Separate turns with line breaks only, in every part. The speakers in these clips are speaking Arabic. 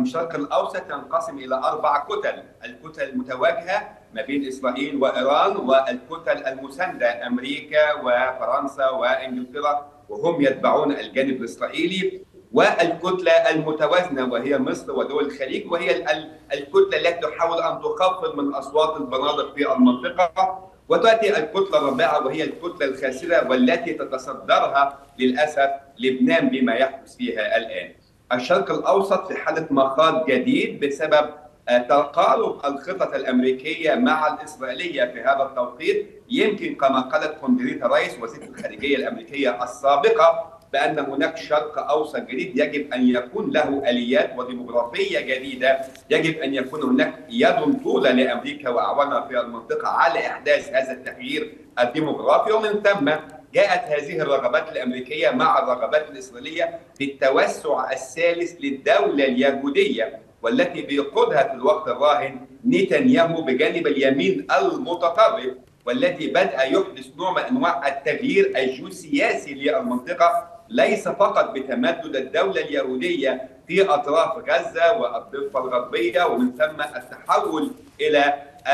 الشرق الأوسط ينقسم إلى 4 كتل، الكتل المتواجهة ما بين إسرائيل وإيران، والكتل المساندة أمريكا وفرنسا وإنجلترا وهم يتبعون الجانب الإسرائيلي، والكتلة المتوازنة وهي مصر ودول الخليج، وهي الكتلة التي تحاول أن تخفض من أصوات البنادق في المنطقة. وتأتي الكتلة الرابعة وهي الكتلة الخاسرة والتي تتصدرها للأسف لبنان بما يحدث فيها الآن. الشرق الأوسط في حالة مخاض جديد بسبب تقارب الخطط الأمريكية مع الإسرائيلية في هذا التوقيت. يمكن كما قالت كوندريتا رايس وزيرة الخارجية الأمريكية السابقة بأن هناك شرق أوسط جديد يجب أن يكون له آليات وديموغرافية جديدة، يجب أن يكون هناك يد طولة لأمريكا وأعوانها في المنطقة على إحداث هذا التغيير الديموغرافي. ومن ثم جاءت هذه الرغبات الأمريكية مع الرغبات الإسرائيلية في التوسع الثالث للدولة اليهودية، والتي بيقودها في الوقت الراهن نتنياهو بجانب اليمين المتطرف، والذي بدأ يحدث نوع من أنواع التغيير الجيوسياسي للمنطقة، ليس فقط بتمدد الدولة اليهودية في أطراف غزة والضفة الغربية ومن ثم التحول إلى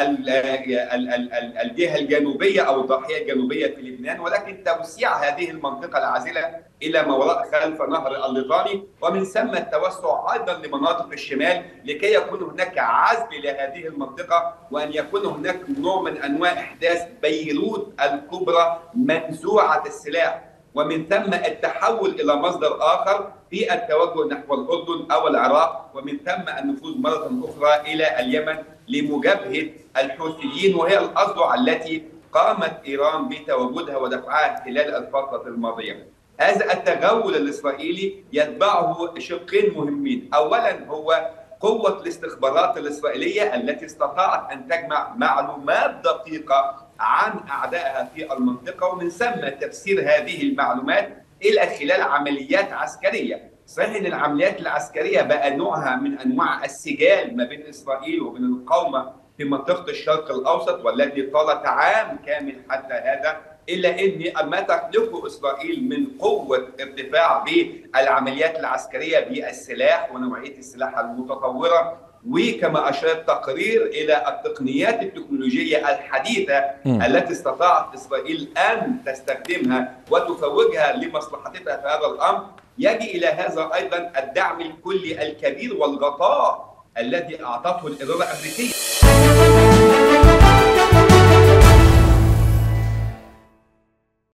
الجهة الجنوبية أو الضاحية الجنوبية في لبنان، ولكن توسيع هذه المنطقة العازلة إلى ما وراء خلف نهر الليطاني، ومن ثم التوسع أيضا لمناطق الشمال لكي يكون هناك عزل لهذه المنطقة، وأن يكون هناك نوع من أنواع إحداث بيروت الكبرى منزوعة السلاح، ومن ثم التحول إلى مصدر آخر في التوجه نحو الأردن أو العراق، ومن ثم النفوذ مرة أخرى إلى اليمن لمجابهة الحوثيين، وهي الأذرع التي قامت إيران بتواجدها ودفعها خلال الفترة الماضية. هذا التغول الإسرائيلي يتبعه شقين مهمين. أولا هو قوة الاستخبارات الإسرائيلية التي استطاعت أن تجمع معلومات دقيقة عن أعدائها في المنطقة، ومن ثم تفسير هذه المعلومات إلى خلال عمليات عسكرية. صحيح أن العمليات العسكرية بقى نوعها من أنواع السجال ما بين إسرائيل وبين المقاومة في منطقة الشرق الأوسط والتي طالت عام كامل حتى هذا، إلا أن ما تخلقه إسرائيل من قوة ارتفاع بالعمليات العسكرية بالسلاح ونوعية السلاح المتطورة، وكما أشار التقرير إلى التقنيات التكنولوجية الحديثة التي استطاعت إسرائيل أن تستخدمها وتفوجها لمصلحتها في هذا الأمر. يجي إلى هذا أيضا الدعم الكلي الكبير والغطاء الذي أعطته الإدارة الأمريكية.